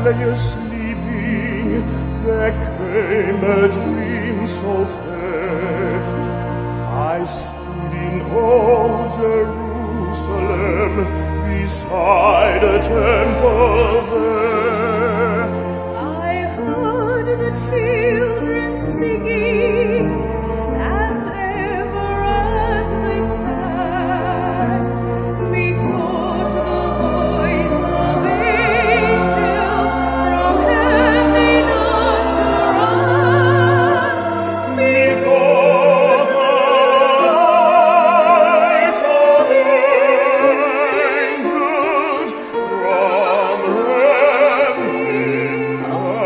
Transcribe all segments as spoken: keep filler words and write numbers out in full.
lay sleeping, there came a dream so fair. I stood in old Jerusalem, beside a temple there. I heard the children singing, and ever as they sang, methought the voice of angels from heaven answered. Methought the voice of angels from heaven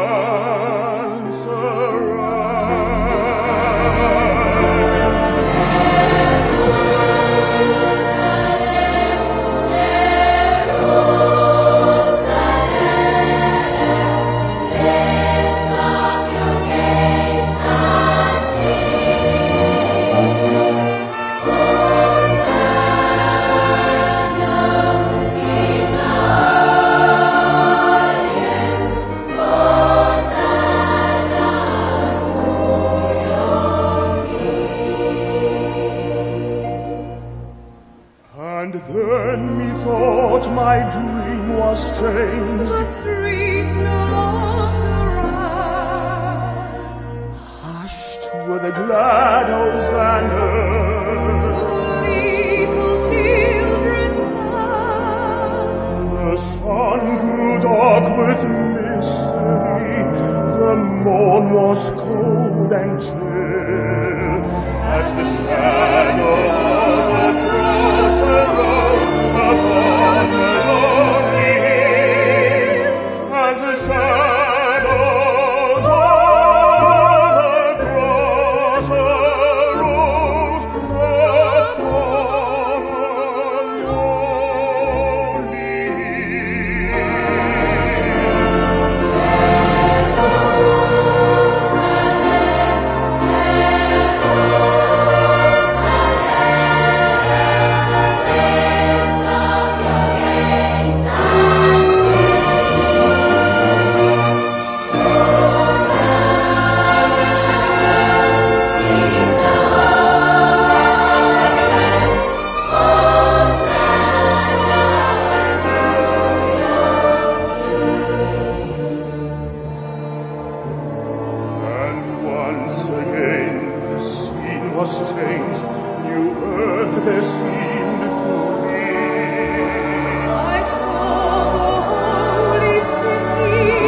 And then methought my dream was changed. The streets no longer rang. Hushed were the glad hosannas. The little children sang. The sun grew dark with mystery. The morn was cold and chill. As the shadow of the cross arose upon the lonely hill. As the shadows of the cross arose upon the lonely I saw the holy city